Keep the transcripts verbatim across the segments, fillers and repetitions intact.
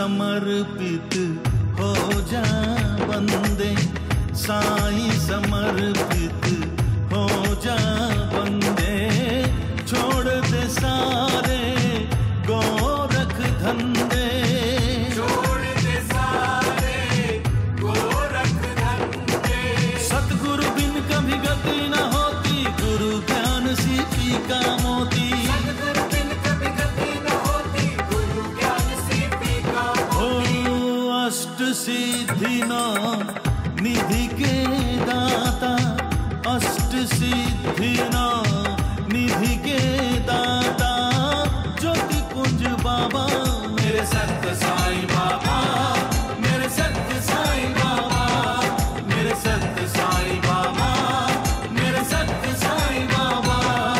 समर्पित हो जा बंदे, साईं समर्पित हो जा बंदे, छोड़ दे सारे गोरख धंधे, छोड़ दे सारे गोरख धंधे। सतगुरु बिन कभी गति न होती, गुरु ज्ञान सीपी का मोती, सतगुरु बिन कभी गति न होती, गुरु ज्ञान सीपी का मोती। ओ अष्ट सिद्धि नौ निधि के दाता, अष्ट सिद्धि नौ निधि के दाता, ज्योति कुंज बाबा मेरे सत्य साईं बाबा, मेरे सत्य साईं बाबा, मेरे सत्य साईं बाबा, मेरे सत्य साईं बाबा।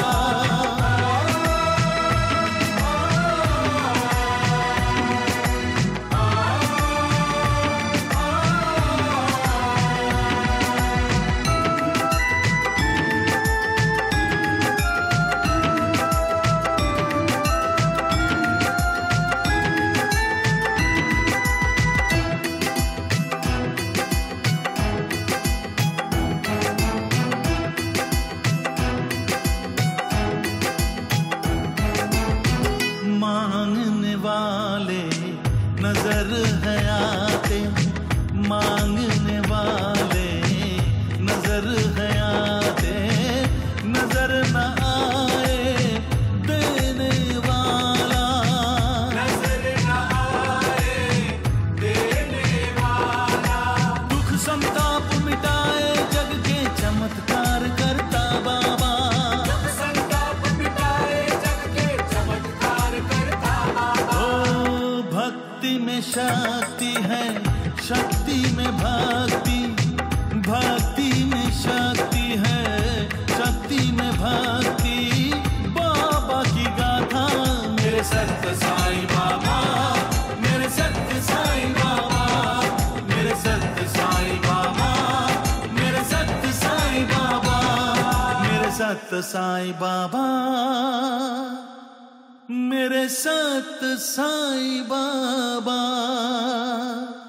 मांगने वाले नजर है आते, मांगने वाले नजर है आते, नजर न आए देने वाला, नजर न आए देने वाला। दुख संताप मिटाए जग के चमत्कार करता बाबा, दुख संताप मिटाए जग के चमत्कार करता बाबा। ओ भक्ति में शक्ति है, शक्ति में भक्ति, भक्ति में शक्ति है, शक्ति में भक्ति, बाबा की गाथा मेरे सत्य साईं बाबा, मेरे सत्य साईं बाबा, मेरे सत्य साईं बाबा, मेरे सत्य साईं बाबा, मेरे सत्य साईं बाबा, मेरे सत्य साईं बाबा।